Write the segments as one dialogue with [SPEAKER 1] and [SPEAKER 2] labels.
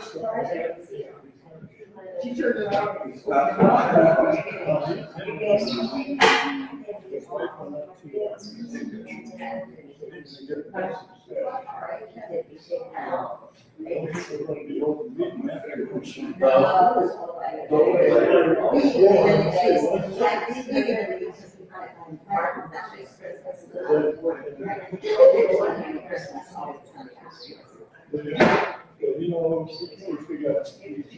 [SPEAKER 1] She turned it out. You know, we got.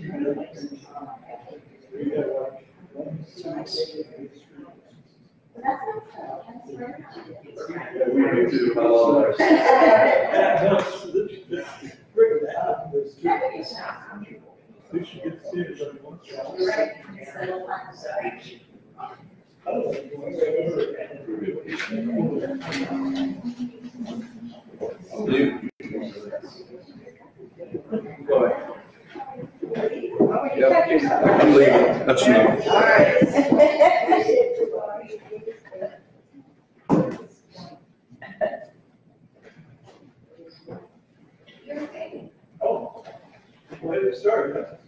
[SPEAKER 1] Go ahead.
[SPEAKER 2] Yep. I'm leaving. That's you.
[SPEAKER 3] All right.
[SPEAKER 1] Oh, wait to start.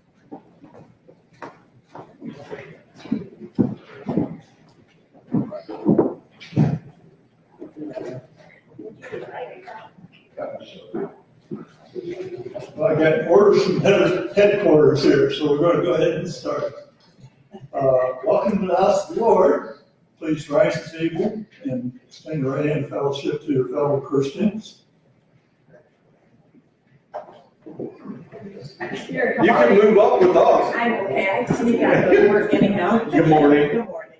[SPEAKER 1] Well, I got orders from headquarters here, so we're going to go ahead and start. Welcome to the house of the Lord. Please rise to the table and extend your right hand of fellowship to your fellow Christians.
[SPEAKER 3] Here,
[SPEAKER 2] You can move up with us.
[SPEAKER 3] I'm okay. I see you got good work anyhow.
[SPEAKER 2] Good morning.
[SPEAKER 3] Good morning.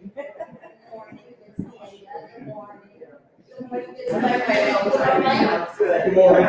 [SPEAKER 2] Good morning.
[SPEAKER 1] Good morning.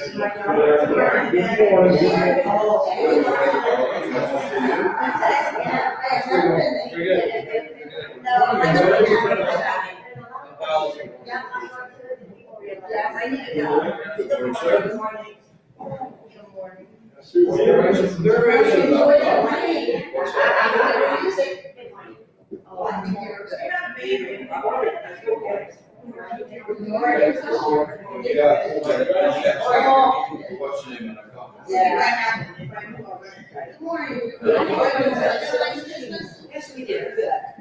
[SPEAKER 3] Yes, we did.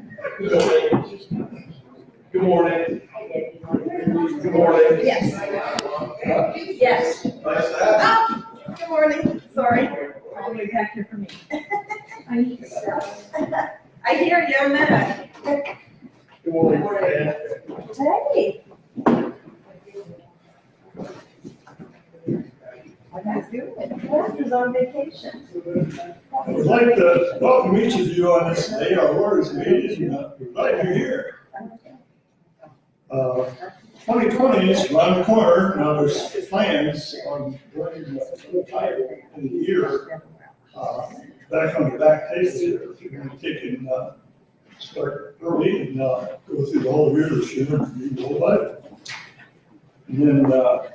[SPEAKER 1] Good morning. Good morning.
[SPEAKER 3] Yes. Yes.
[SPEAKER 1] Nice to have you.
[SPEAKER 3] Oh, good morning. Sorry. I'll be back here for me. I need stuff. I hear you, I'm not.
[SPEAKER 1] Good morning.
[SPEAKER 3] Hey. What are you doing? Walter's on vacation.
[SPEAKER 1] I would like to welcome each of you on this day, our Lord's meeting. We're glad you're here. 2020 is around the corner. Now there's plans on going the year back on the back page here. We're going to take and start early and go through the whole year this year and read the whole Bible. And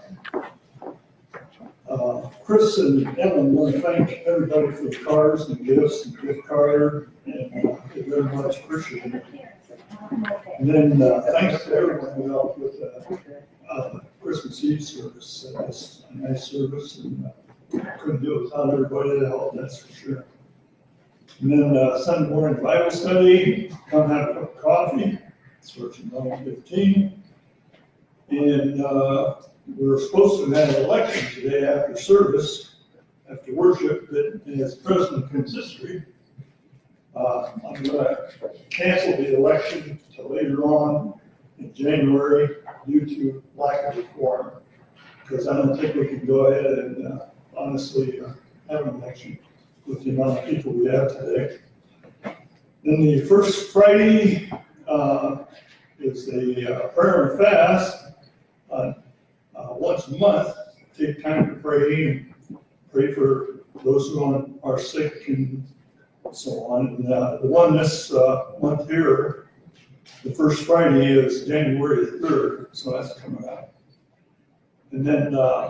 [SPEAKER 1] then Chris and Ellen want to thank everybody for the cards and gifts and gift card, and they very much appreciate it. And then thanks to everyone who helped with the Christmas Eve service. That's a nice service, and couldn't do it without everybody that helped, that's for sure. And then Sunday morning Bible study, come have a cup of coffee. It's version 11:15. And we're supposed to have an election today after service, after worship, but as President consistory, I'm going to cancel the election till later on in January due to lack of a quorum, because I don't think we can go ahead and honestly have an election with the amount of people we have today. Then the first Friday is the prayer and fast. Once a month, take time to pray for those who are sick and so on. And the one this month here, the first Friday is January 3rd, so that's coming up. And then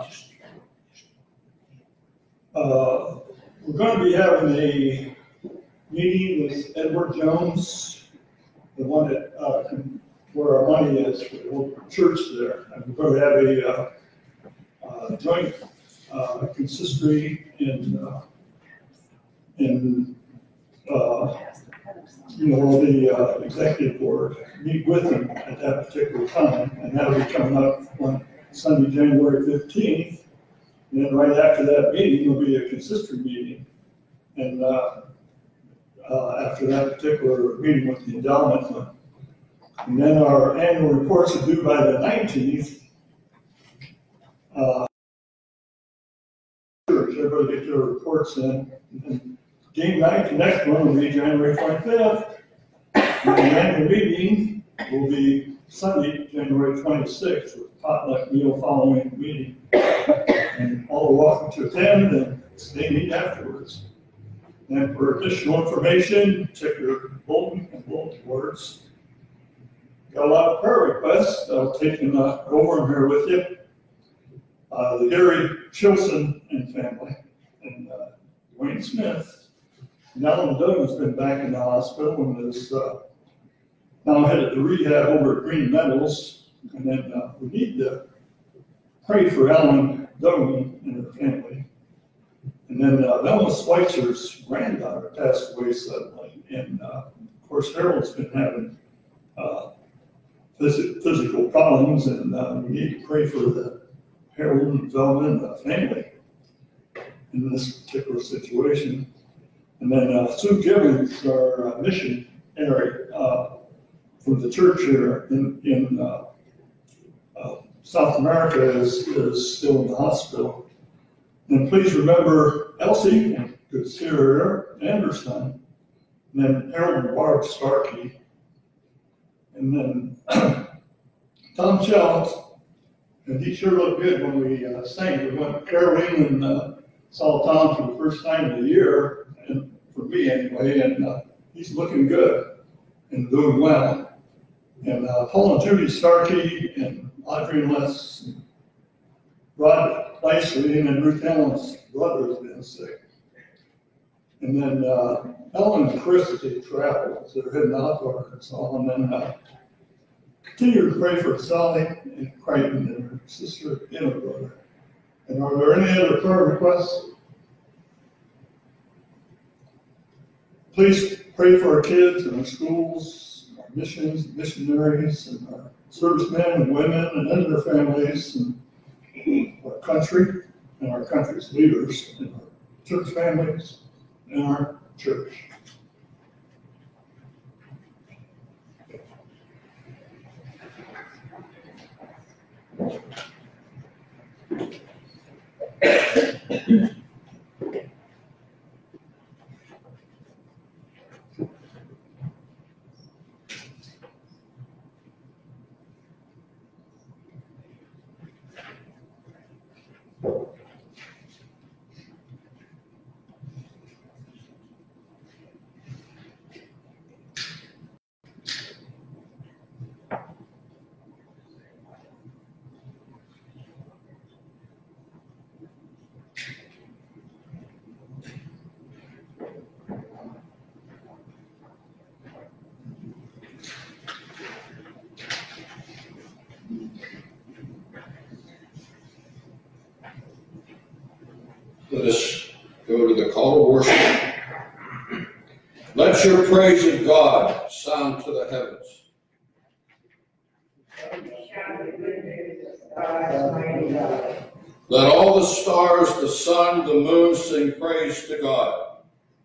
[SPEAKER 1] we're going to be having a meeting with Edward Jones, the one that where our money is for the whole church there. And we're going to have a joint consistory the executive board meet with him at that particular time, and that'll be coming up on Sunday, January 15th. And then right after that meeting, there'll be a consistory meeting. And after that particular meeting with the endowment, and then our annual reports are due by the 19th. Everybody get their reports in. And game night, the next one will be January 25th. And the annual meeting will be Sunday, January 26th, with potluck meal following the meeting. And all are welcome to attend and stay meet afterwards. And for additional information, check your bulletin and bulletin boards. Got a lot of prayer requests. I'll take them over them here with you. The Gary Chilson and family, and Dwayne Smith. And Alan Doug's been back in the hospital and is now headed to rehab over at Green Meadows. And then we need to pray for Alan Dogan and her family. And then Velma Schweitzer's granddaughter passed away suddenly. And of course, Harold's been having physical problems, and we need to pray for the Harold and Velma and the family in this particular situation. And then Sue Gibbons, our missionary from the church here in South America, is still in the hospital. And please remember Elsie, good to see her here, and her son. And then Harold and Barb Starkey. And then Tom Chell. And he sure looked good when we sang. We went to Caroline and saw Tom for the first time in a year, and for me anyway, and he's looking good and doing well. And Paul and Judy Starkey and Audrey Les, and Rod Nicely, and then Ruth Allen's brother has been sick. And then Ellen and Christy traveled, so they're heading out to Arkansas. And then continue to pray for Sally and Crichton and her sister and her brother. And are there any other prayer requests? Please pray for our kids and our schools, our missions, missionaries, and our servicemen and women and their families, and our country and our country's leaders, and our church families and our church.
[SPEAKER 4] Let us go to the call of worship. Let your praise of God sound to the heavens. Let all the stars, the sun, the moon sing praise to God.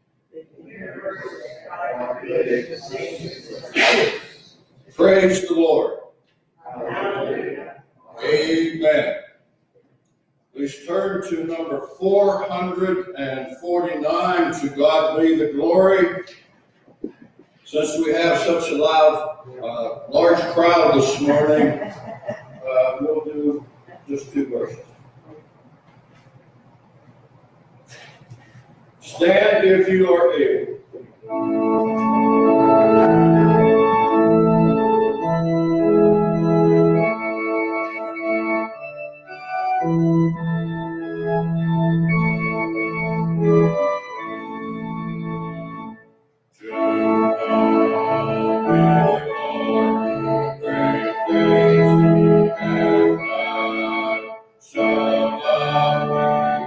[SPEAKER 4] Praise the Lord. Amen. Please turn to number 449, To God Be the Glory. Since we have such a large crowd this morning, we'll do just two verses. Stand if you are able. So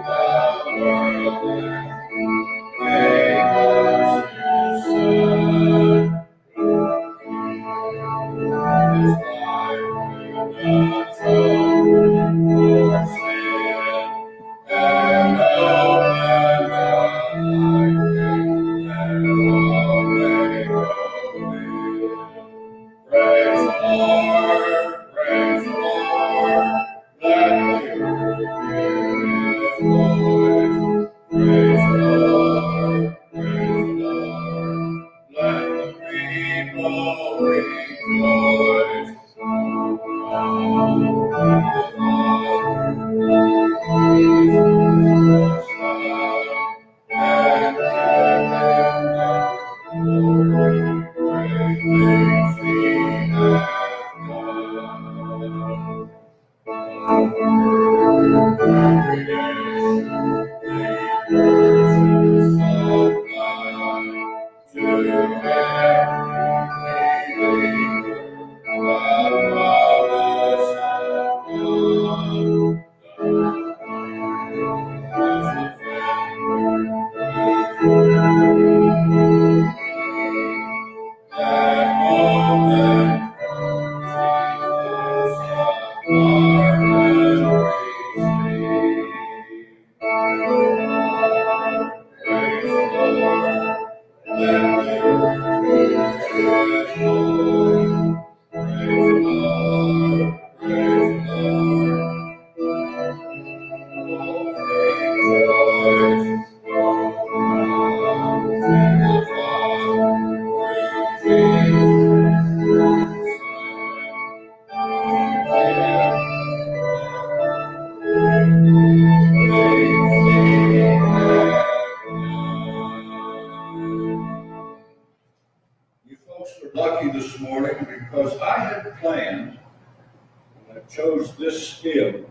[SPEAKER 4] You folks are lucky this morning because I had planned, and I chose this hymn,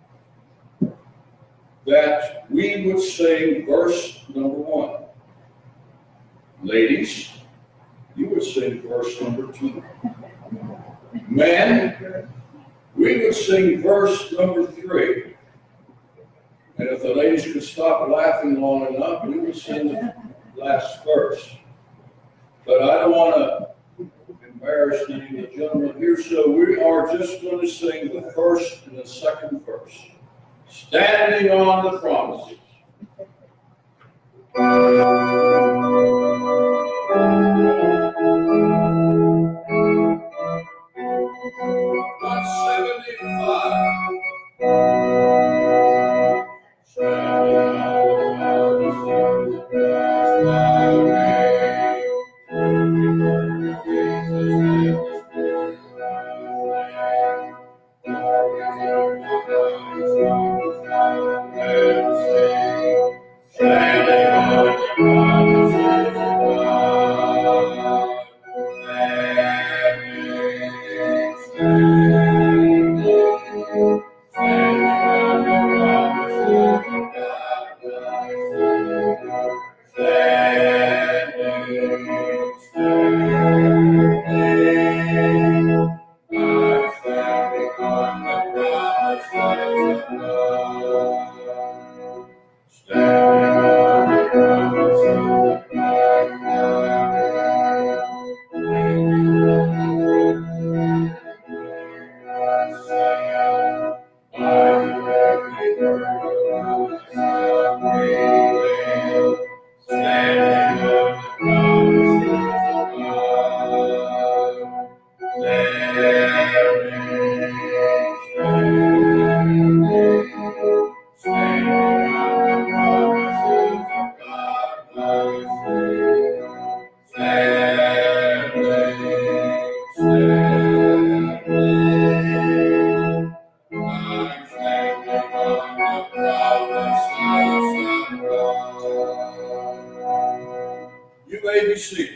[SPEAKER 4] that we would sing verse number 1. Ladies, you would sing verse number 2. Men, we would sing verse number 3. And if the ladies could stop laughing long enough, we would sing the last verse. But I don't want to embarrass any of the gentlemen here, so we are just going to sing the first and the second verse. Standing on the promises. 175. Standing on the You may be seated.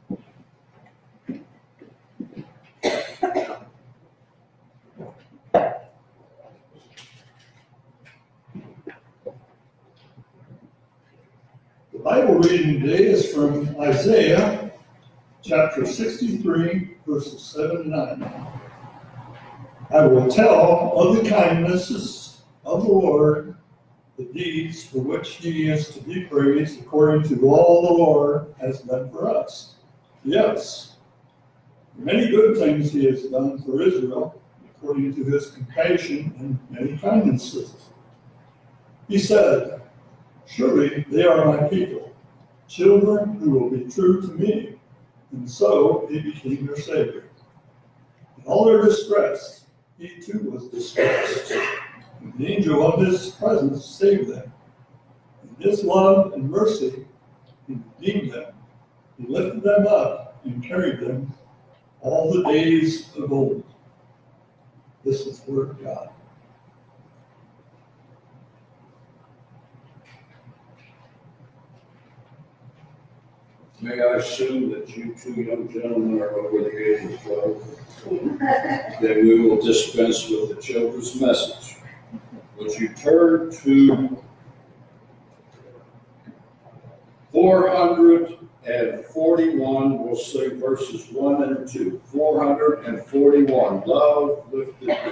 [SPEAKER 1] The Bible reading today is from Isaiah chapter 63, verses 7 and 9. I will tell of the kindnesses of the Lord the deeds for which he is to be praised according to all the Lord has done for us. Yes, many good things he has done for Israel, according to his compassion and many kindnesses. He said, surely they are my people, children who will be true to me. And so he became their Savior. In all their distress, he too was distressed. And the angel of his presence saved them. In his love and mercy, he redeemed them. He lifted them up and carried them all the days of old. This is the word of God.
[SPEAKER 4] May I assume that you two young gentlemen are over the age of 12? Then we will dispense with the children's message. Would you turn to 441, we'll sing verses 1 and 2. 441, love lifted me.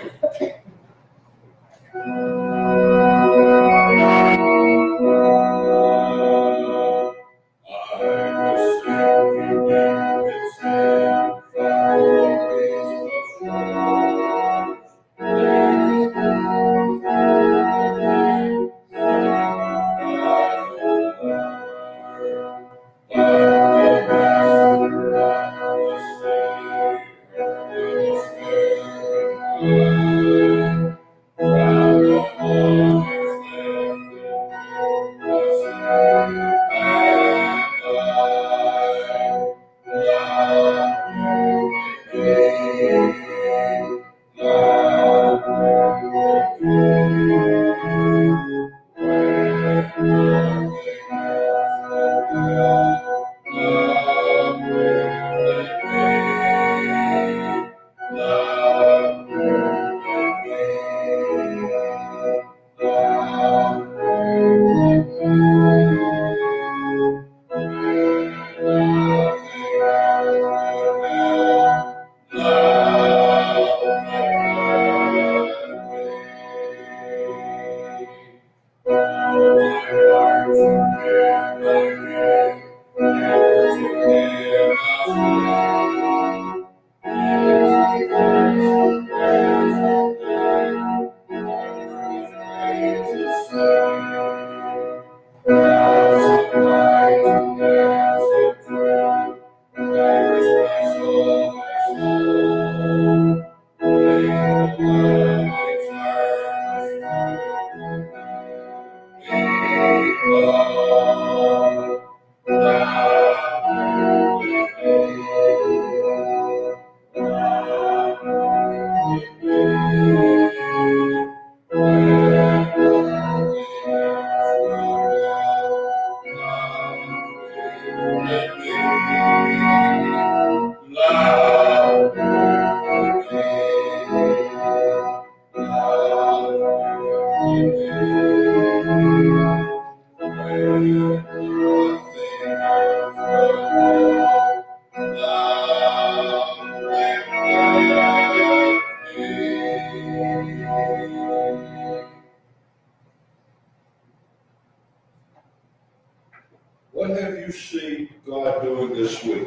[SPEAKER 4] What have you seen God doing this week?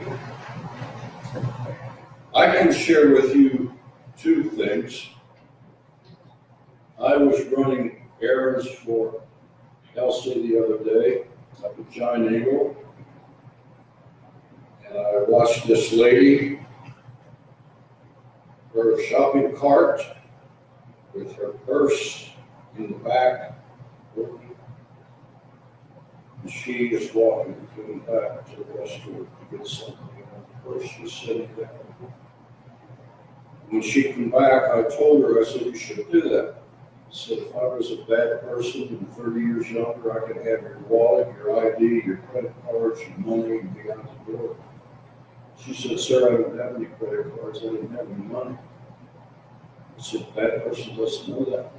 [SPEAKER 4] I can share with you two things. I was running errands for Elsie the other day up at Giant Eagle, and I watched this lady, her shopping cart with her purse in the back. She is walking coming back to the restaurant to get something in her purse. She's sitting there. When she came back, I told her, I said, you should do that. I said, if I was a bad person and 30 years younger, I could have your wallet, your ID, your credit cards, your money, and be out the door. She said, sir, I don't have any credit cards. I didn't have any money. I said, a bad person doesn't know that.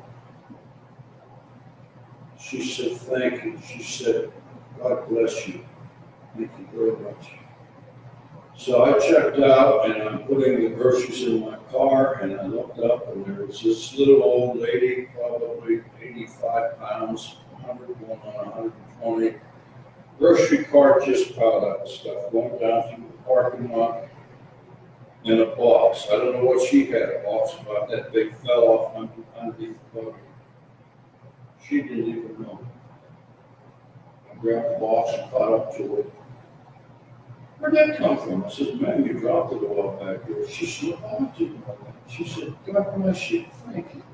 [SPEAKER 4] She said, thank you. She said, God bless you. Thank you very much. So I checked out and I'm putting the groceries in my car and I looked up and there was this little old lady, probably 85 pounds, 100, going on 120. Grocery cart just piled up with stuff, going down through the parking lot in a box. I don't know what she had, a box about that big, fell off underneath the boat. She didn't even know. I grabbed the box and caught up to it. Where'd that come from? I said, man, you dropped it a while back there. She said, oh, I didn't know that. She said, God bless you, thank you.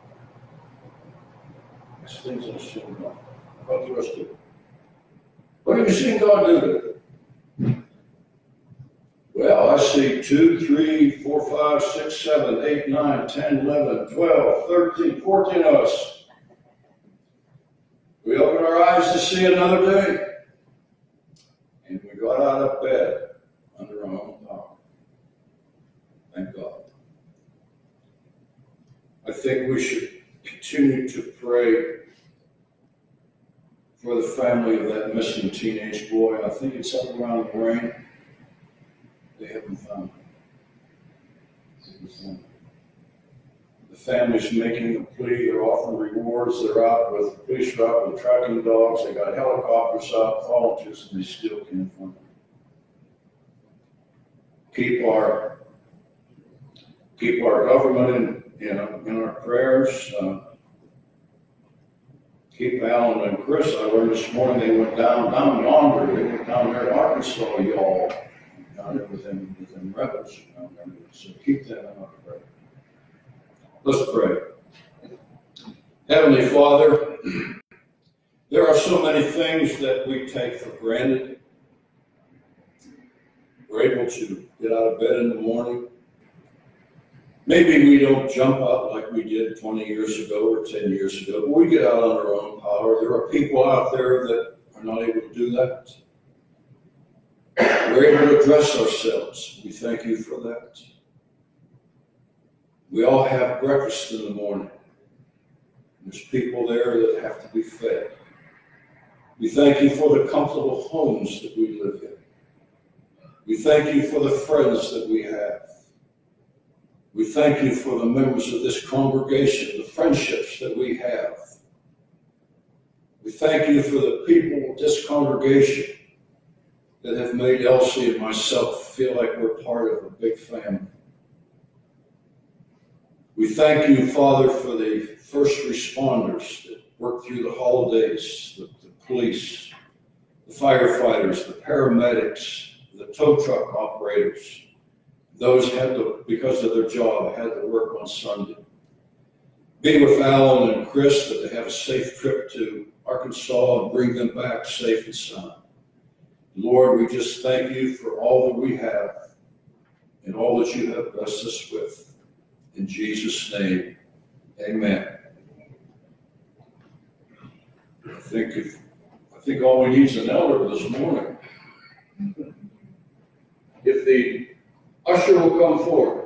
[SPEAKER 4] That's things I shouldn't know. How about the rest of it? What have you seen God do? Well, I see 2, 3, 4, 5, 6, 7, 8, 9, 10, 11, 12, 13, 14 of us. We opened our eyes to see another day. And we got out of bed under our own power. Thank God. I think we should continue to pray for the family of that missing teenage boy. I think it's up around the rain. They haven't found him. The family's making a plea. They're offering rewards. They're out with, the police are out with tracking dogs. They got helicopters out, volunteers, and they still can't find him. Keep our government in our prayers. Keep Alan and Chris. I learned this morning they went down yonder. They went down there in Arkansas, y'all. Down there with them rebels. So keep them in our prayer. Let's pray. Heavenly Father, there are so many things that we take for granted. We're able to get out of bed in the morning. Maybe we don't jump out like we did 20 years ago or 10 years ago, but we get out on our own power. There are people out there that are not able to do that. We're able to dress ourselves. We thank you for that. We all have breakfast in the morning. There's people there that have to be fed. We thank you for the comfortable homes that we live in. We thank you for the friends that we have. We thank you for the members of this congregation, the friendships that we have. We thank you for the people of this congregation that have made Elsie and myself feel like we're part of a big family. We thank you, Father, for the first responders that work through the holidays, the police, the firefighters, the paramedics, the tow truck operators. Those had to, because of their job, had to work on Sunday. Be with Alan and Chris that they have a safe trip to Arkansas and bring them back safe and sound. Lord, we just thank you for all that we have and all that you have blessed us with. In Jesus' name, amen. I think all we need is an elder this morning. If the usher will come forward.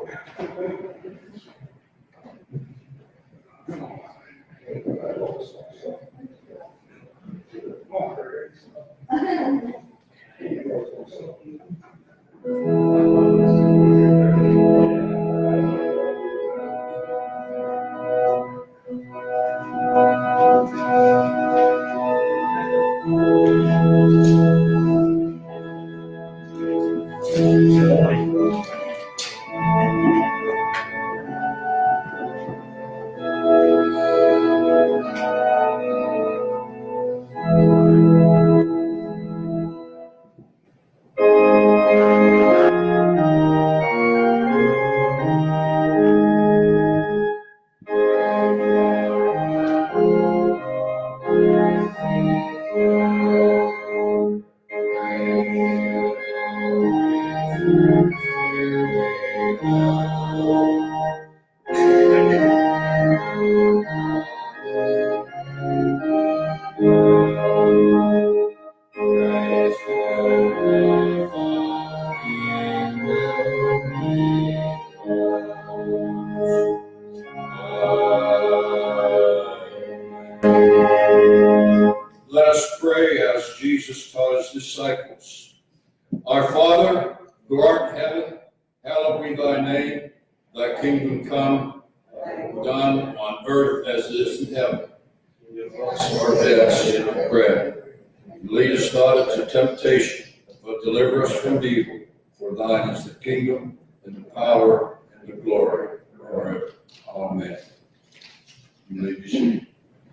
[SPEAKER 4] Let us pray as Jesus taught his disciples. Our Father, who art in heaven, hallowed be thy name. Thy kingdom come, done on earth as it is in heaven. our debts in bread. Lead us not into temptation, but deliver us from evil. For thine is the kingdom, and the power, and the glory forever. Amen. You may be seated.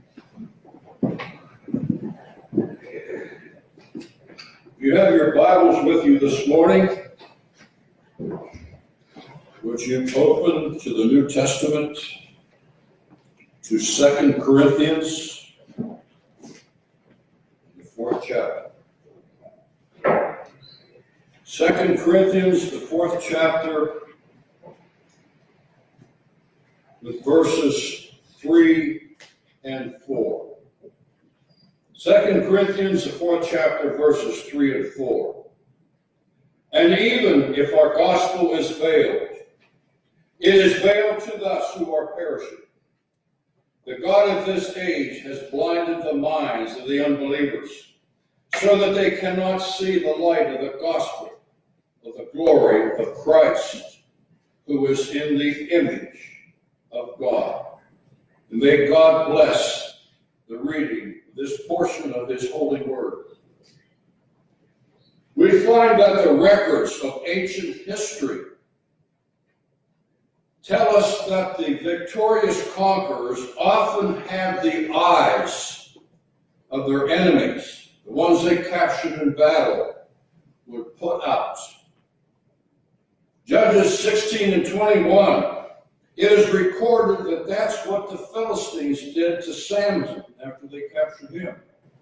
[SPEAKER 4] You have your Bibles with you this morning. Would you open to the New Testament, to 2 Corinthians, the 4th chapter. 2 Corinthians, the 4th chapter, with verses 3 and 4. 2 Corinthians, the 4th chapter, verses 3 and 4. And even if our gospel is veiled, it is veiled to us who are perishing. The God of this age has blinded the minds of the unbelievers, so that they cannot see the light of the gospel of the glory of Christ, who is in the image of God. And may God bless the reading of this portion of his holy word. We find that the records of ancient history tell us that the victorious conquerors often had the eyes of their enemies, the ones they captured in battle, would put out. Judges 16 and 21, it is recorded that that's what the Philistines did to Samson after they captured him.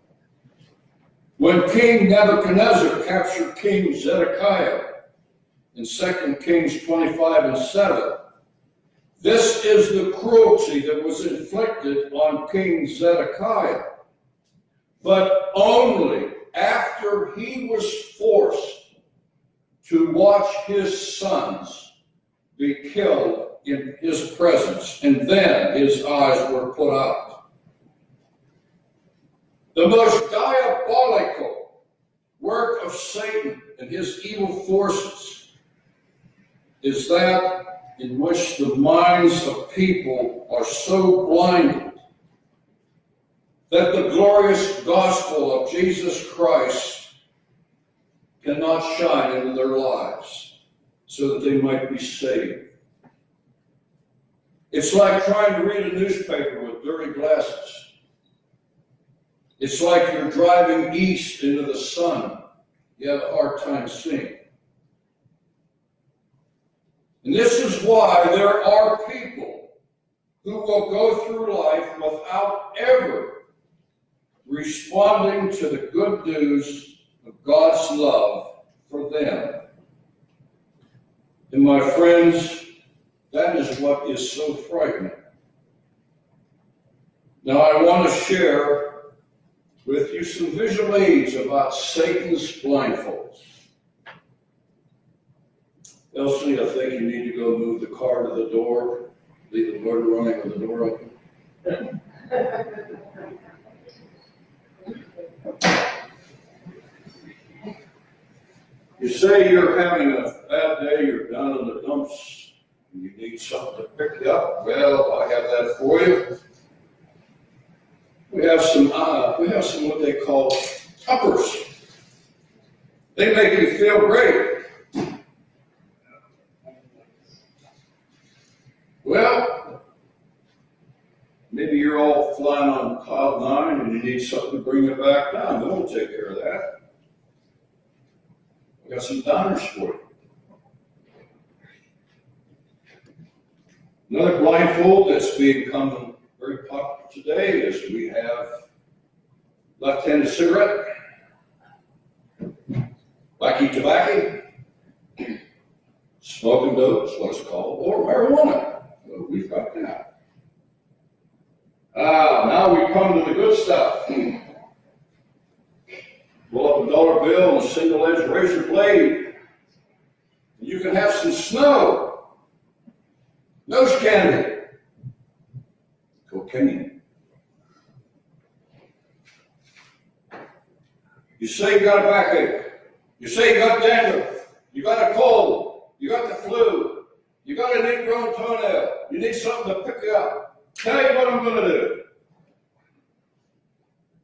[SPEAKER 4] When King Nebuchadnezzar captured King Zedekiah in 2 Kings 25 and 7, this is the cruelty that was inflicted on King Zedekiah, but only after he was forced to watch his sons be killed in his presence, and then his eyes were put out. The most diabolical work of Satan and his evil forces is that in which the minds of people are so blinded that the glorious gospel of Jesus Christ cannot shine into their lives so that they might be saved. It's like trying to read a newspaper with dirty glasses. It's like you're driving east into the sun. You have a hard time seeing. And this is why there are people who will go through life without ever responding to the good news of God's love for them. And my friends, that is what is so frightening. Now I want to share with you some visual aids about Satan's blindfolds. Elsie, I think you need to go move the car to the door. Leave the motor running with the door open. You say you're having a bad day, you're down in the dumps, and you need something to pick you up. Well, I have that for you. We have some what they call uppers. They make you feel great. Well, maybe you're all flying on cloud 9 and you need something to bring you back down. We'll take care of that. We got some downers for you. Another blindfold that's become very popular today is we have left-handed cigarette, wacky tobacco, smoking dope is what it's called, or marijuana. So we've got that. Now we come to the good stuff. Pull up a dollar bill and a single-edged razor blade. You can have some snow, nose candy, cocaine. You say you got a backache. You say you got dandruff. You got a cold. You got the flu. You got an ingrown toenail. You need something to pick you up. Tell you what I'm going to do.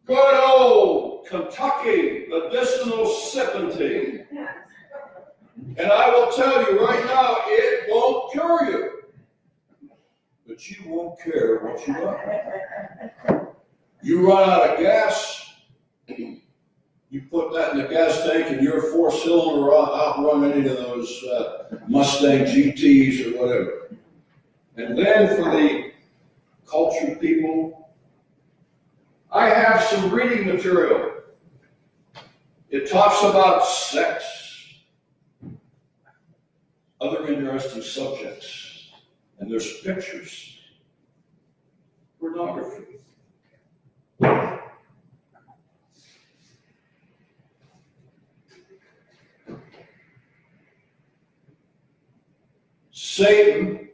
[SPEAKER 4] Good old Kentucky medicinal sipping tea. And I will tell you right now, it won't cure you. But you won't care what you got. You run out of gas, you put that in the gas tank and your four-cylinder will outrun any of those Mustang GTs or whatever. And then for the cultured people, I have some reading material. It talks about sex, other interesting subjects, and there's pictures, pornography. Satan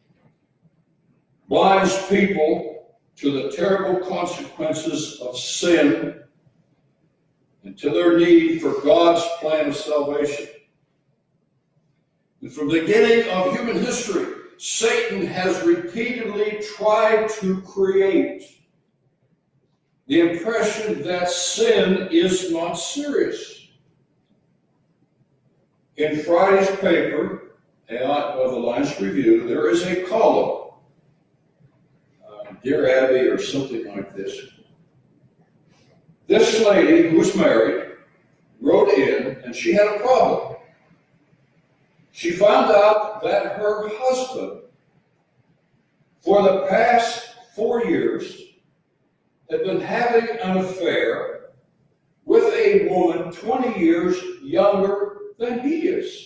[SPEAKER 4] blinds people to the terrible consequences of sin and to their need for God's plan of salvation. And from the beginning of human history, Satan has repeatedly tried to create the impression that sin is not serious. In Friday's paper, of the Alliance Review, there is a column, Dear Abby or something like this. This lady who was married wrote in, and she had a problem. She found out that her husband, for the past 4 years, had been having an affair with a woman 20 years younger than he is.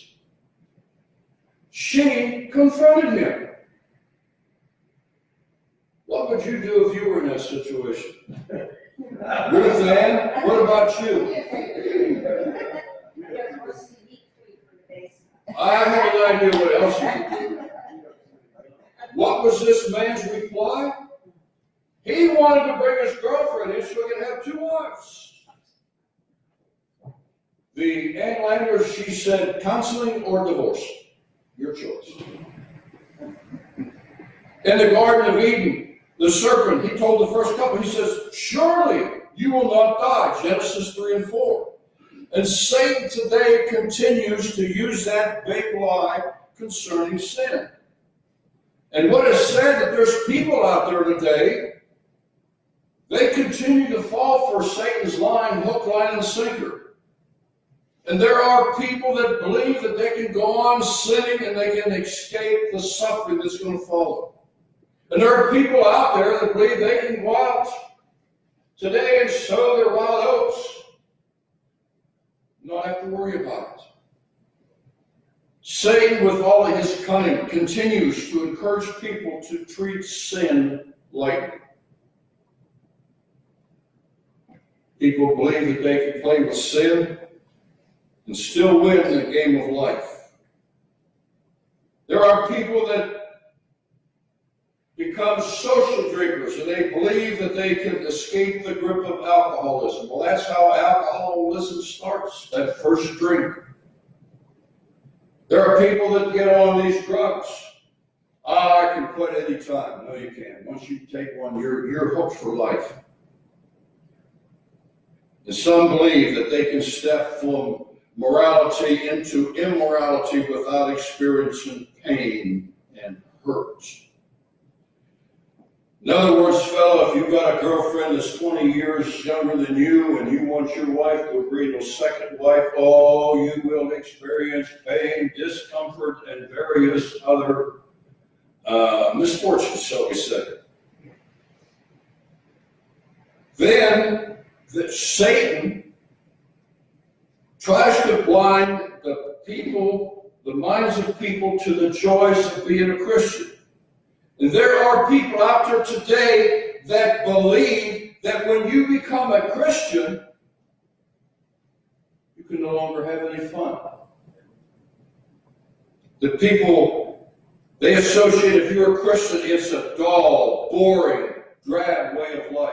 [SPEAKER 4] She confronted him. What would you do if you were in that situation? Ruth Ann, what about you? I have an idea what else you could do. What was this man's reply? He wanted to bring his girlfriend in so he could have 2 wives. The Ann Landers, she said, counseling or divorce? Your choice. In the Garden of Eden, the serpent, he told the first couple, he says, surely you will not die, Genesis 3 and 4. And Satan today continues to use that big lie concerning sin. And what is said that there's people out there today, they continue to fall for Satan's line, hook, line, and sinker. And there are people that believe that they can go on sinning and they can escape the suffering that's going to follow. And there are people out there that believe they can go out today and sow their wild oats, not have to worry about it. Satan, with all of his cunning, continues to encourage people to treat sin lightly. People believe that they can play with sin and still win in the game of life. There are people that become social drinkers and they believe that they can escape the grip of alcoholism. Well, that's how alcoholism starts, that first drink. There are people that get on these drugs. I can quit any time. No, you can't. Once you take one, you're hooked for life. And some believe that they can step from morality into immorality without experiencing pain and hurt. In other words, fellow, if you've got a girlfriend that's 20 years younger than you and you want your wife to agree to a second wife, oh, you will experience pain, discomfort, and various other misfortunes, shall we say. Then Satan tries to blind the people, the minds of people, to the joys of being a Christian. And there are people out there today that believe that when you become a Christian, you can no longer have any fun. The people, they associate, if you're a Christian, it's a dull, boring, drab way of life.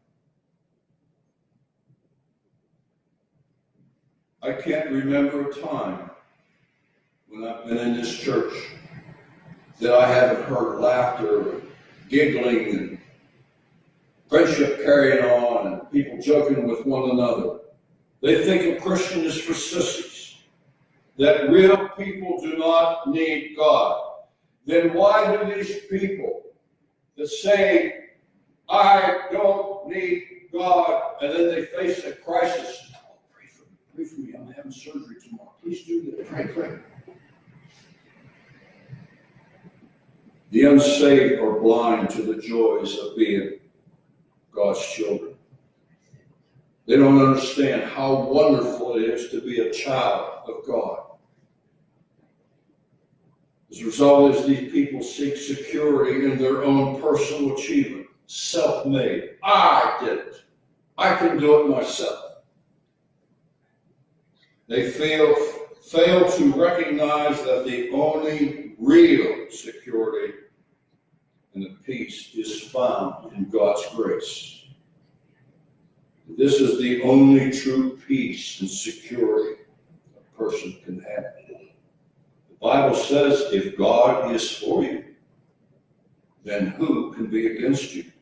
[SPEAKER 4] I can't remember a time when I've been in this church that I haven't heard laughter, giggling, and friendship carrying on, and people joking with one another. They think a Christian is for sissies, that real people do not need God. Then why do these people that say, I don't need God, and then they face a crisis? Oh, pray for me, I'm having surgery tomorrow. Please do that. Pray. The unsaved are blind to the joys of being God's children. They don't understand how wonderful it is to be a child of God. As a result, as these people seek security in their own personal achievement, self-made. I did it. I can do it myself. They fail to recognize that the only real security and the peace is found in God's grace. This is the only true peace and security a person can have. The Bible says, if God is for you, then who can be against you?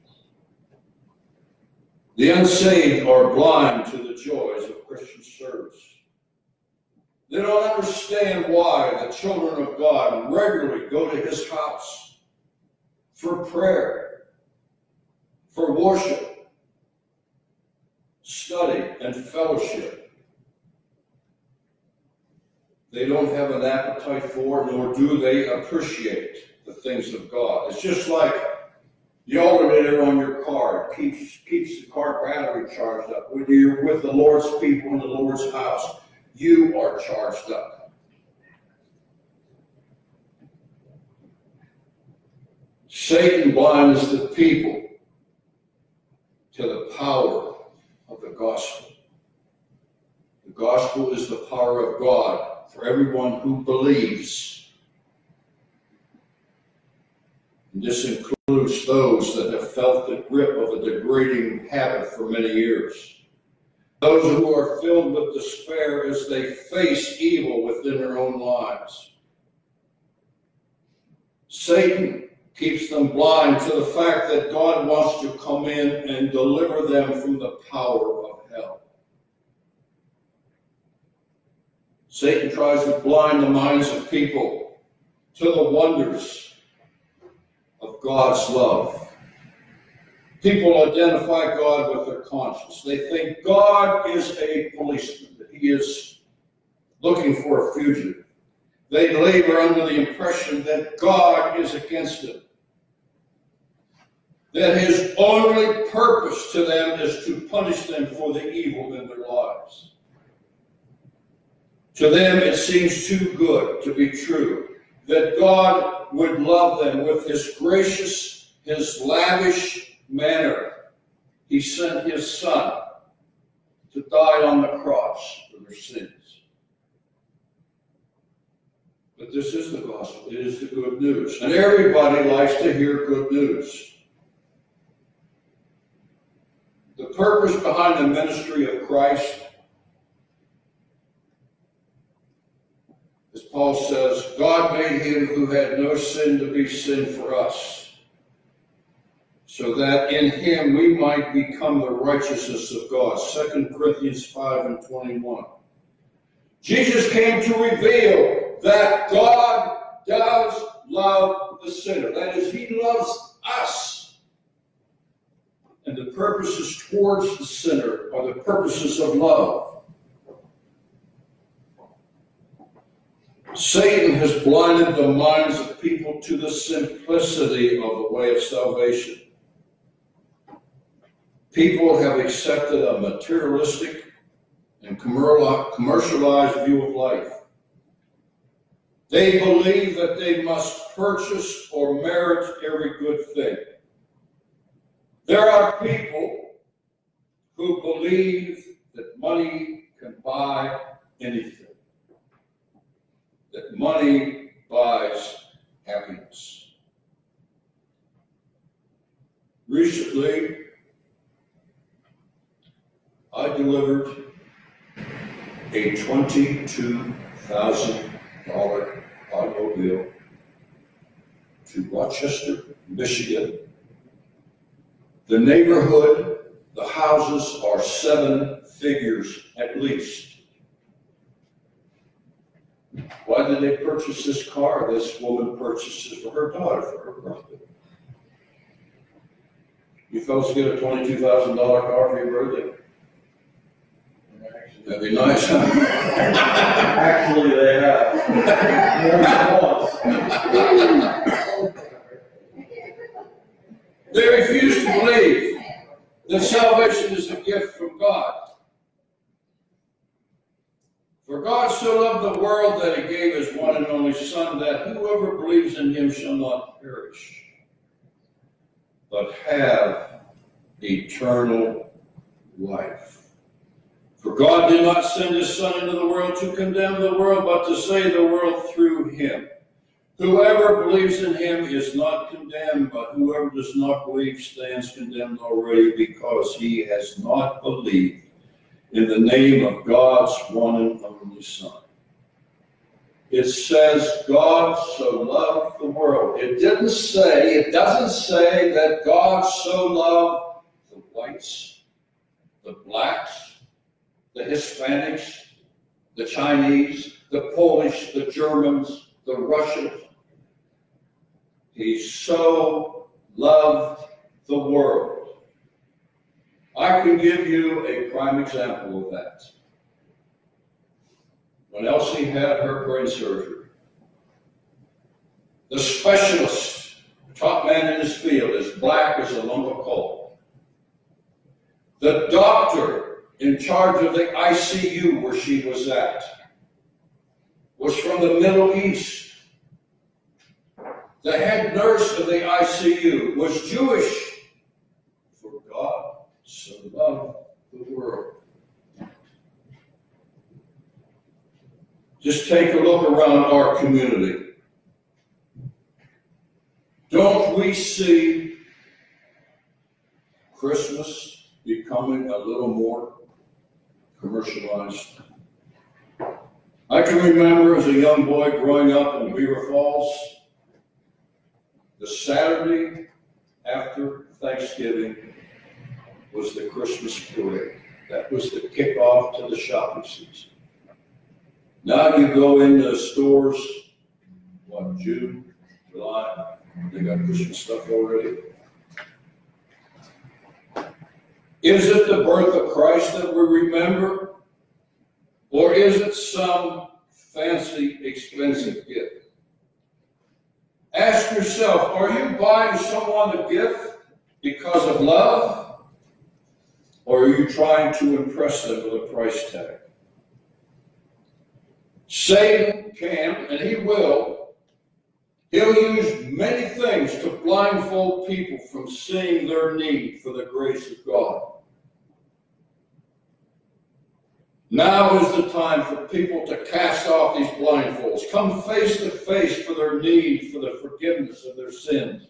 [SPEAKER 4] The unsaved are blind to the joys of Christian service. They don't understand why the children of God regularly go to His house for prayer, for worship, study, and fellowship. They don't have an appetite for, nor do they appreciate the things of God. It's just like the alternator on your car. It keeps the car battery charged up. When you're with the Lord's people in the Lord's house, you are charged up. Satan blinds the people to the power of the gospel. The gospel is the power of God for everyone who believes. And this includes those that have felt the grip of a degrading habit for many years. Those who are filled with despair as they face evil within their own lives. Satan keeps them blind to the fact that God wants to come in and deliver them from the power of hell. Satan tries to blind the minds of people to the wonders of God's love. People identify God with their conscience. They think God is a policeman, that He is looking for a fugitive. They labor under the impression that God is against them, that His only purpose to them is to punish them for the evil in their lives. To them, it seems too good to be true that God would love them with His gracious, His lavish manner. He sent His Son to die on the cross for their sins. But this is the gospel. It is the good news. And everybody likes to hear good news. The purpose behind the ministry of Christ, as Paul says, God made Him who had no sin to be sin for us, so that in Him we might become the righteousness of God. 2 Corinthians 5:21. Jesus came to reveal that God does love the sinner. That is, He loves us. And the purposes towards the sinner are the purposes of love. Satan has blinded the minds of people to the simplicity of the way of salvation. People have accepted a materialistic and commercialized view of life. They believe that they must purchase or merit every good thing. There are people who believe that money can buy anything, that money buys happiness. Recently, I delivered a $22,000 automobile to Rochester, Michigan, the neighborhood The houses are 7 figures at least. Why did they purchase this car? This woman purchased it for her daughter for her birthday. You folks get a $22,000 car for your birthday? That'd be nice, huh?
[SPEAKER 2] Actually, they have.
[SPEAKER 4] They refuse to believe that salvation is a gift from God. For God so loved the world that he gave his one and only Son, that whoever believes in him shall not perish, but have eternal life. For God did not send his Son into the world to condemn the world, but to save the world through him. Whoever believes in him is not condemned, but whoever does not believe stands condemned already, because he has not believed in the name of God's one and only Son. It says God so loved the world. It doesn't say that God so loved the whites, the blacks, the Hispanics, the Chinese, the Polish, the Germans, the Russians. He so loved the world. I can give you a prime example of that. When Elsie had her brain surgery, the specialist, top man in his field, as black as a lump of coal. The doctor in charge of the ICU where she was at was from the Middle East. The head nurse of the ICU was Jewish. For God so loved the world. Just take a look around our community. Don't we see Christmas becoming a little more commercialized? I can remember as a young boy growing up in Beaver Falls, the Saturday after Thanksgiving was the Christmas parade. That was the kickoff to the shopping season. Now you go into stores, June, July, they got Christmas stuff already. Is it the birth of Christ that we remember? Or is it some fancy, expensive gift? Ask yourself, are you buying someone a gift because of love? Or are you trying to impress them with a price tag? Satan can, and he will, he'll use many things to blindfold people from seeing their need for the grace of God. Now is the time for people to cast off these blindfolds, come face to face for their need for the forgiveness of their sins,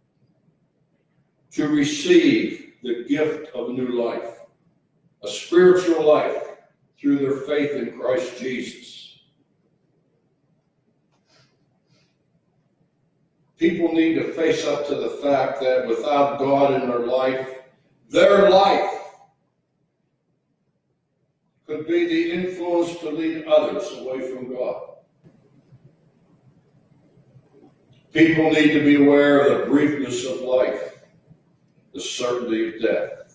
[SPEAKER 4] to receive the gift of new life, a spiritual life through their faith in Christ Jesus. People need to face up to the fact that without God in their life could be the influence to lead others away from God. People need to be aware of the briefness of life, the certainty of death.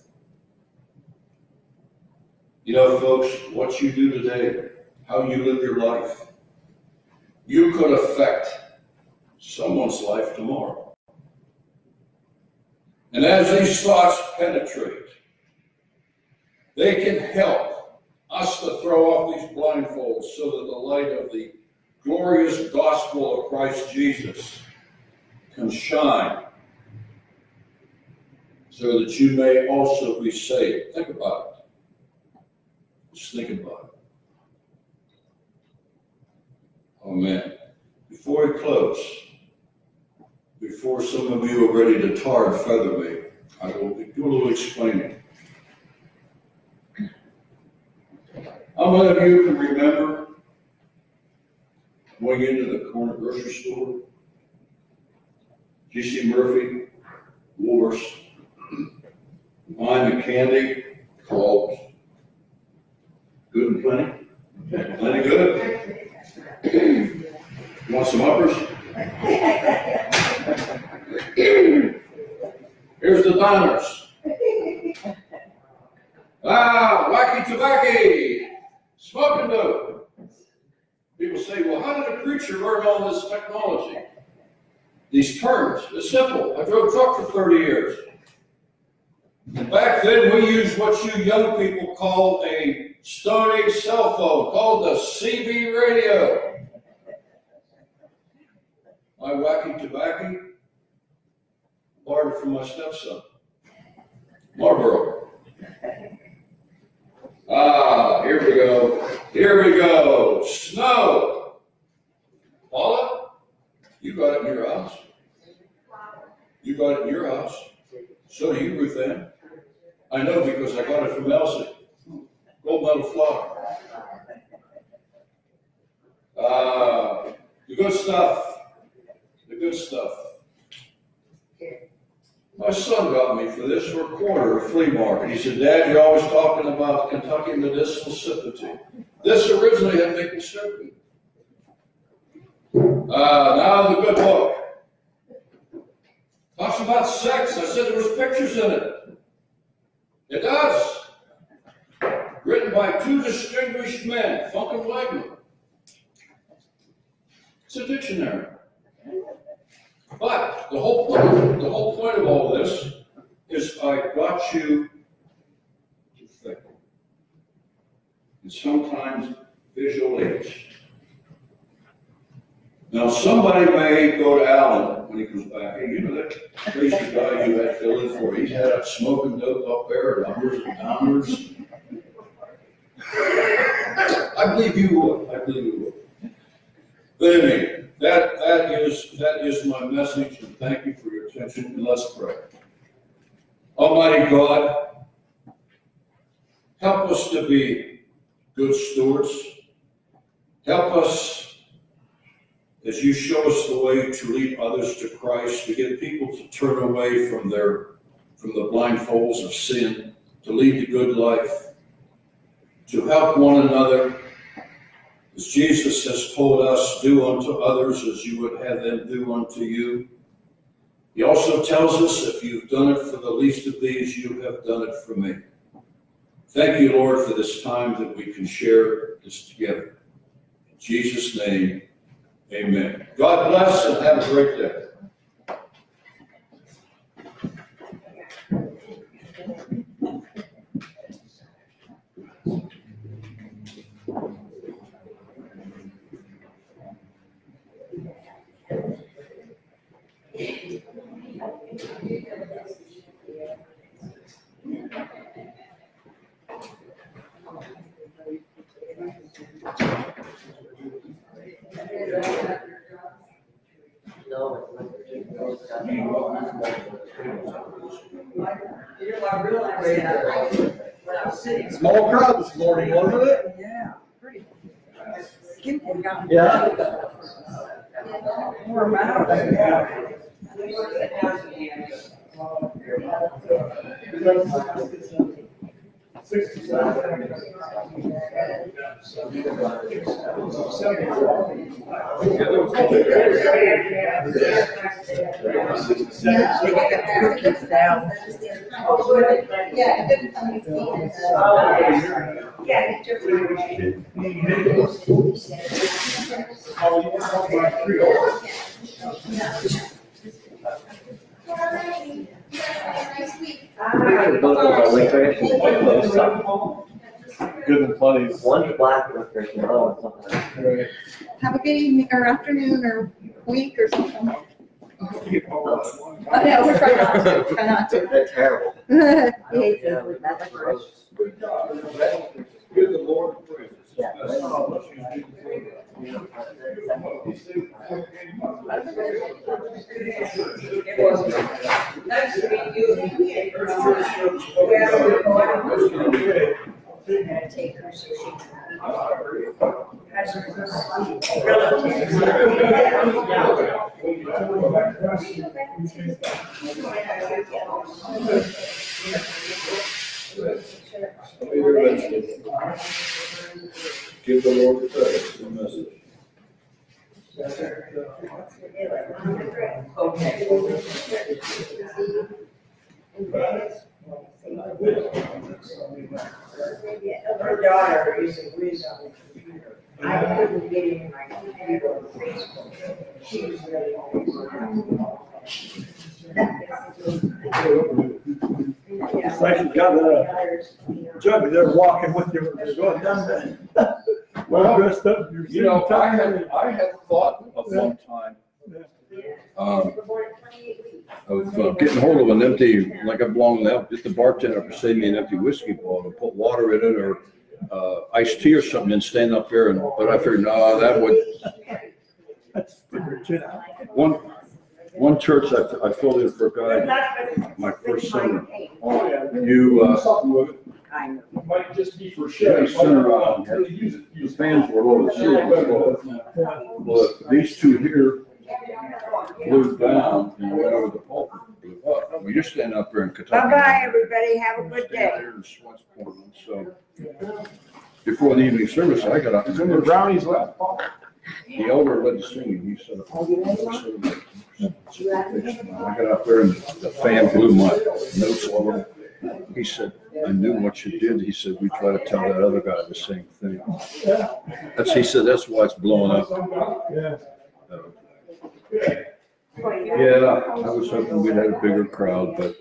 [SPEAKER 4] You know, folks, what you do today, how you live your life, you could affect someone's life tomorrow. And as these thoughts penetrate, they can help us to throw off these blindfolds so that the light of the glorious gospel of Christ Jesus can shine, so that you may also be saved. Think about it. Just think about it. Amen. Before we close, before some of you are ready to tar and feather me, I will do a little explaining. How many of you can remember going into the corner grocery store, G.C. Murphy, Woolworths, Mine, the candy, called Good and Plenty. Plenty good. You want some uppers? Here's the diners. Wacky tobacco, smoking dope. People say, well, how did a preacher learn all this technology? These terms, it's simple. I drove a truck for 30 years. And back then, we used what you young people call a Stone Age cell phone, called the CB radio. My wacky tobacco, borrowed it from my stepson, Marlboro. Here we go. Here we go. Snow. Paula, you got it in your house. You got it in your house. So do you, Ruth Ann. I know because I got it from Elsie. Gold medal flower. The good stuff. The good stuff. My son got me for this for a quarter at a flea market. He said, Dad, you're always talking about Kentucky medicinal sympathy. This originally had maple syrup. Now the good book. Talks about sex. I said there was pictures in it. It does. Written by two distinguished men, Funk and Wagner. It's a dictionary. But the whole point of all this is I got you to think. And sometimes visual aids. Now somebody may go to Alan when he comes back, hey, you know that crazy guy you had filled in for, he's had a smoking dope up there, numbers and downers. I believe you would. I believe you would. But anyway, that is my message, and thank you for your attention, and let's pray. Almighty God, help us to be good stewards. Help us as you show us the way to lead others to Christ, to get people to turn away from the blindfolds of sin, to lead the good life, to help one another. As Jesus has told us, do unto others as you would have them do unto you. He also tells us, if you've done it for the least of these, you have done it for me. Thank you, Lord, for this time that we can share this together. In Jesus' name, amen. God bless and have a great day.
[SPEAKER 5] Small crowd this morning, wasn't it?
[SPEAKER 3] Yeah, pretty. Skinful got.
[SPEAKER 5] Yeah.
[SPEAKER 3] More amount.
[SPEAKER 5] Good and plenty.
[SPEAKER 2] One's black licorice and the other one's something.
[SPEAKER 6] Have a good evening or afternoon or week or something. I know, we're trying not to, try not to.
[SPEAKER 2] They're terrible.
[SPEAKER 6] He hates it with that licorice.
[SPEAKER 4] Give the Lord praise.
[SPEAKER 2] Yeah.
[SPEAKER 3] Nice to meet you.
[SPEAKER 6] Take her so she can.
[SPEAKER 4] Give the Lord the praise, the message.
[SPEAKER 7] Her daughter is a whiz on the computer. I couldn't get in my computer on Facebook. She was really
[SPEAKER 1] It's like you got a jug there walking with you, you're going down there. Well dressed up. You're
[SPEAKER 4] You know, I had thought of one time, of getting hold of an empty, like I belong to, get the bartender to save me an empty whiskey bottle and put water in it or iced tea or something and stand up there and, but I figured, no, that would. One church I filled in for a guy, my first summer.
[SPEAKER 7] I know.
[SPEAKER 1] It might just be for
[SPEAKER 4] Yeah,
[SPEAKER 1] show.
[SPEAKER 4] center around here. The fans were all over the ceiling. But these two here blew down and went over the pulpit and blew up. Well, you're standing up there in Kentucky.
[SPEAKER 7] Bye-bye, everybody. Have a good day.
[SPEAKER 4] Standing there and sweat's pouring. So before the evening service, I got up.
[SPEAKER 1] Some of the brownies left.
[SPEAKER 4] The elder led the singing. He said, I got up there and the fan blew my notes all over. He said, I knew what you did. He said, we try to tell that other guy the same thing. He said, that's why it's blowing up.
[SPEAKER 1] Yeah.
[SPEAKER 4] Yeah, I was hoping we'd had a bigger crowd, but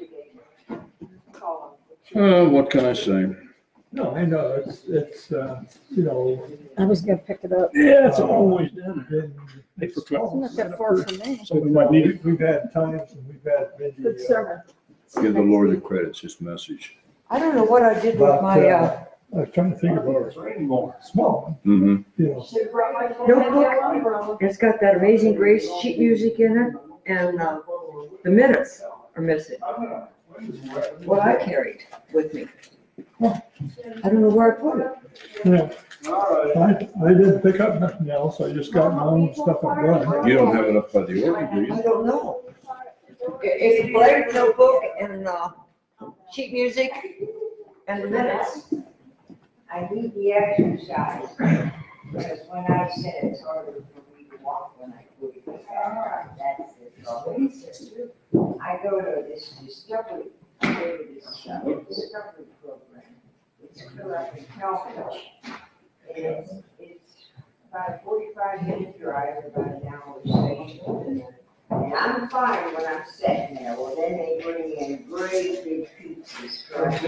[SPEAKER 4] what can I say?
[SPEAKER 1] No, I know, it's, you know.
[SPEAKER 6] I was gonna pick it up.
[SPEAKER 1] Yeah, it's always been.
[SPEAKER 6] It's not that far from me.
[SPEAKER 1] So we've had times and we've had maybe.
[SPEAKER 6] Good sermon.
[SPEAKER 4] Give the Lord the credit, it's his message.
[SPEAKER 7] I don't know what I did with my,
[SPEAKER 1] I was trying to think of a small one,
[SPEAKER 4] Mm-hmm.
[SPEAKER 1] you know.
[SPEAKER 7] notebook. It's got that Amazing Grace sheet music in it, and the minutes are missing. What I carried with me. I don't know where I put it.
[SPEAKER 1] Yeah. I didn't pick up nothing else, I just got my own stuff I've done.
[SPEAKER 4] You don't have it up by the organ, do
[SPEAKER 7] I
[SPEAKER 4] you?
[SPEAKER 7] don't know. It's a blank notebook and sheet music and the minutes.
[SPEAKER 8] I need the exercise, because when I said it's harder for me to walk when I put it back, that's the trouble. I go to this discovery, discovery program. It's like a Calvary. It's about a 45-minute drive, about an hour station. And I'm fine when I'm sitting there. Well, then they bring in great big pizzas.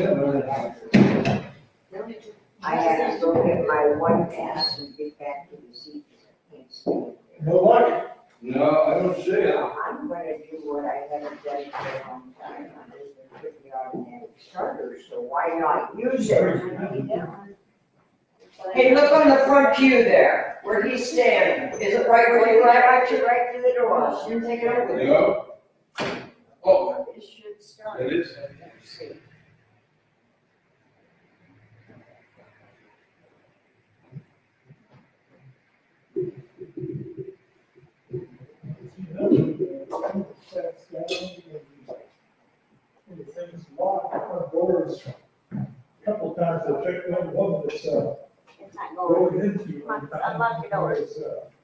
[SPEAKER 8] I have to go get my one pass and get back to the seat. I can't stand there.
[SPEAKER 1] No light.
[SPEAKER 4] No, I don't see it.
[SPEAKER 8] I'm gonna do what I haven't done for a long time. I'm just gonna put the automatic starter, so why not use it?
[SPEAKER 7] Hey, look on the front pew there, where he's standing. Is it right where you
[SPEAKER 8] Right to the door.
[SPEAKER 7] You take it over there.
[SPEAKER 4] No? Oh,
[SPEAKER 8] This should start.
[SPEAKER 4] it is.
[SPEAKER 8] See.
[SPEAKER 1] Couple times I checked on one that's,
[SPEAKER 8] It's not going.
[SPEAKER 1] going into.
[SPEAKER 8] Unlock the doors.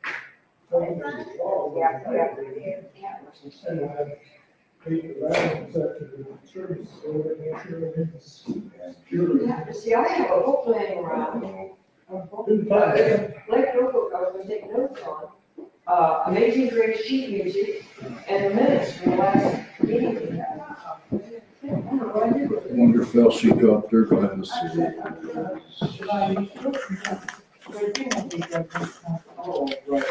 [SPEAKER 1] And I paid the rounds after the service, so to make sure everything's secure.
[SPEAKER 7] Yeah, see, I have a book laying around.
[SPEAKER 1] Didn't find it.
[SPEAKER 7] Blake notebook I was gonna take notes on. Amazing Grace sheet music and the minutes from the last meeting we had. I don't know what I did with it.
[SPEAKER 4] Wonder if they'll see up there, go ahead and see.
[SPEAKER 1] Oh, right.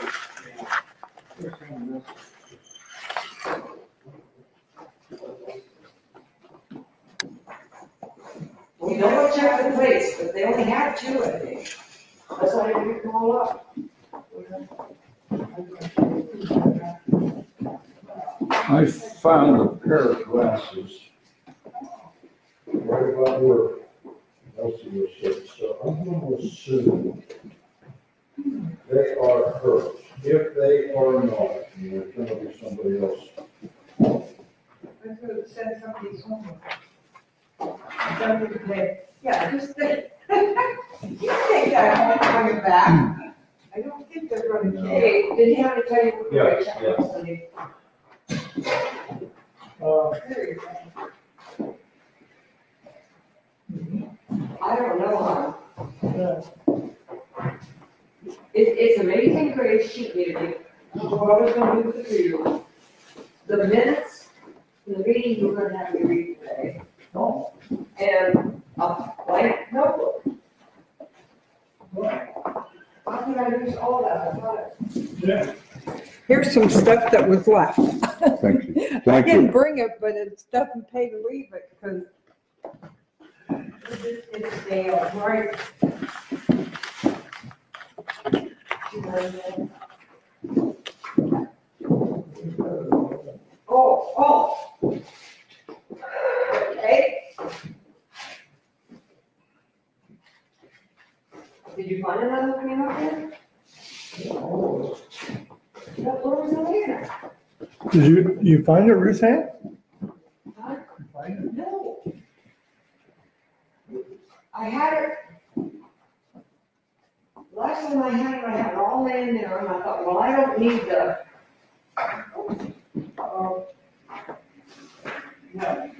[SPEAKER 7] We don't check the plates, but they only have two, I think. That's why I didn't pick them all up.
[SPEAKER 4] I found a pair of glasses right about where
[SPEAKER 9] Elsie was sick, so I'm gonna assume they are hers. If they are not, then there's gonna be somebody else.
[SPEAKER 8] I'm gonna send somebody's home. Somebody said, yeah, just think. You think I'm coming back? I don't think they're gonna care.
[SPEAKER 7] Hey, did he have to tell you? what
[SPEAKER 9] Yes,
[SPEAKER 7] the-
[SPEAKER 8] There you go.
[SPEAKER 7] I don't know how. It's amazing grace sheet music. What I was gonna do for you. The minutes, the meeting you're gonna have to read today. And a blank notebook. How could I lose all that? I thought
[SPEAKER 1] Yeah.
[SPEAKER 10] Here's some stuff that was left.
[SPEAKER 9] Thank you.
[SPEAKER 10] I
[SPEAKER 9] Thank
[SPEAKER 10] didn't
[SPEAKER 9] you.
[SPEAKER 10] bring it, but it doesn't pay to leave it, because
[SPEAKER 8] It's Dale, right?
[SPEAKER 7] Oh. Okay. Did you find another one out there? What was in there?
[SPEAKER 1] Did you find it, Ruth Ann?
[SPEAKER 7] Huh?
[SPEAKER 1] You find it?
[SPEAKER 7] No. I had it. Last time I had it all laying there, and I thought, well, I don't need the.
[SPEAKER 8] No.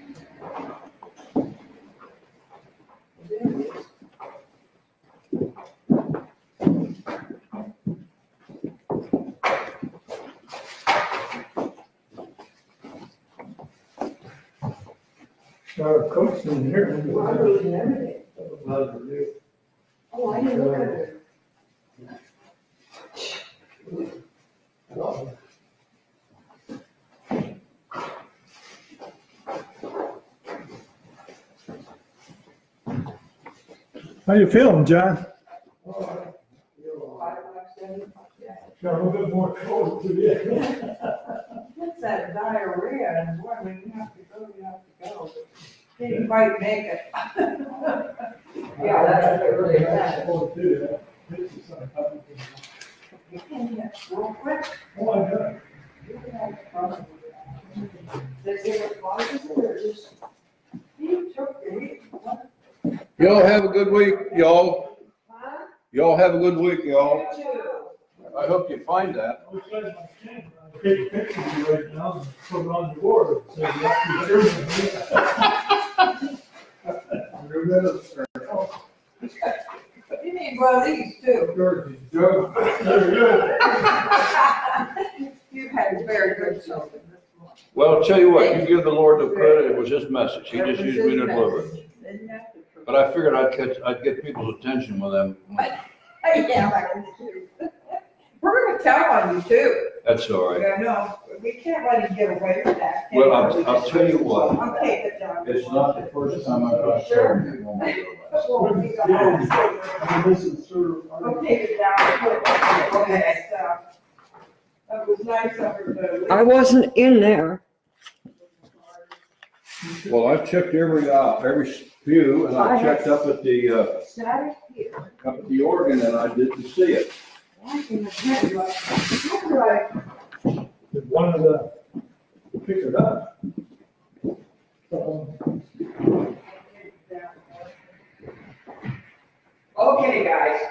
[SPEAKER 1] Our coach in here.
[SPEAKER 7] Well, I'm losing everything. Oh, I didn't look at it.
[SPEAKER 1] How you feeling, John?
[SPEAKER 8] 557.
[SPEAKER 1] Got a little bit more cold today.
[SPEAKER 8] It's that diarrhea, and boy, when you have to go, you have to go. Didn't quite make it.
[SPEAKER 7] Yeah, that's really bad.
[SPEAKER 8] You can get real quick.
[SPEAKER 1] Oh, I got it.
[SPEAKER 7] Does it require it or just?
[SPEAKER 8] You took it.
[SPEAKER 4] Y'all have a good week, y'all.
[SPEAKER 7] Huh?
[SPEAKER 4] Y'all have a good week, y'all.
[SPEAKER 7] You too.
[SPEAKER 4] I hope you find that.
[SPEAKER 1] I was letting my camera, I take a picture of you right now and put it on the board. So you have to
[SPEAKER 8] You need one of these too.
[SPEAKER 1] There you go.
[SPEAKER 8] You've had very good children this morning.
[SPEAKER 4] Well, I'll tell you what, you give the Lord the credit, it was his message. He just used me to deliver it.
[SPEAKER 8] Didn't have to.
[SPEAKER 4] But I figured I'd get people's attention with them.
[SPEAKER 8] Yeah, I can too. We're gonna tell on you too.
[SPEAKER 4] That's all right.
[SPEAKER 8] Yeah, no, we can't let him get away with that.
[SPEAKER 4] Well, I'll tell you what,
[SPEAKER 8] I'll take it down.
[SPEAKER 4] it's not the first time I've got
[SPEAKER 8] Sure.
[SPEAKER 4] it won't be the last.
[SPEAKER 8] Well, we got-
[SPEAKER 1] This is sort of.
[SPEAKER 8] I'll take it down. Okay, so. That was nice of her to.
[SPEAKER 7] I wasn't in there.
[SPEAKER 4] Well, I checked every few, and I checked up at the,
[SPEAKER 8] Sat here.
[SPEAKER 4] up at the organ, and I didn't see it.
[SPEAKER 8] Why can I tell you what? How could I?
[SPEAKER 1] One of the, pick it up.
[SPEAKER 7] Okay, guys.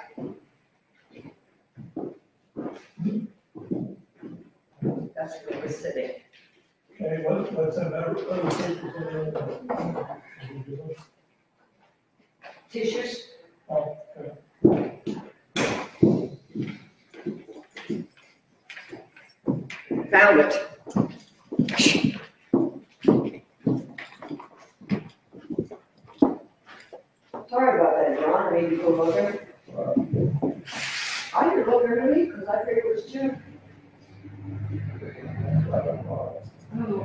[SPEAKER 7] That's where we're sitting.
[SPEAKER 1] Okay, what's that other papers?
[SPEAKER 7] Tissues?
[SPEAKER 1] Oh, okay.
[SPEAKER 7] Found it. Sorry about that, John, I made you go looking. I didn't look early, because I figured it was two. Oh.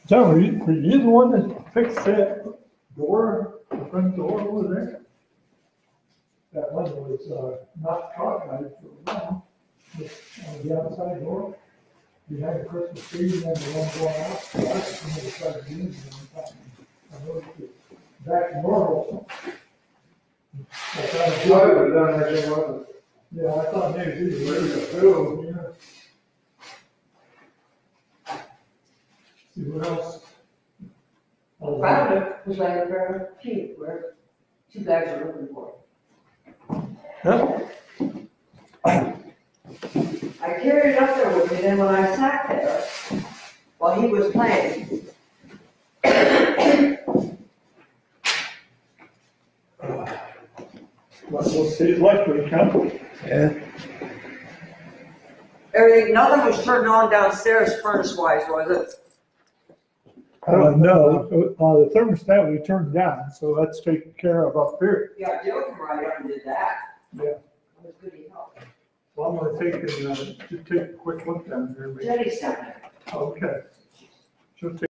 [SPEAKER 1] John, were you the one that fixed that door, the front door over there? That one was, not cockeyed for a while, on the outside door. You had the Christmas tree and then the one going out. That's when they started using it. I noticed it back to normal. I thought it would have done that, it wasn't. Yeah, I thought maybe he was ready to go, you know. See what else?
[SPEAKER 7] Found it, was laying for a few, where two guys are looking for
[SPEAKER 1] Huh?
[SPEAKER 7] it. I carried it up there with me, then when I sat there, while he was playing,
[SPEAKER 1] We'll see it likely, huh?
[SPEAKER 7] everything, nothing was turned on downstairs furnace wise, was it?
[SPEAKER 1] No, the thermostat we turned down, so that's taken care of up here.
[SPEAKER 7] Yeah, Joe came right up and did that.
[SPEAKER 1] Yeah.
[SPEAKER 7] It was good he helped.
[SPEAKER 1] Well, I'm gonna take a quick look down here.
[SPEAKER 7] Jenny's down there.
[SPEAKER 1] Okay. She'll take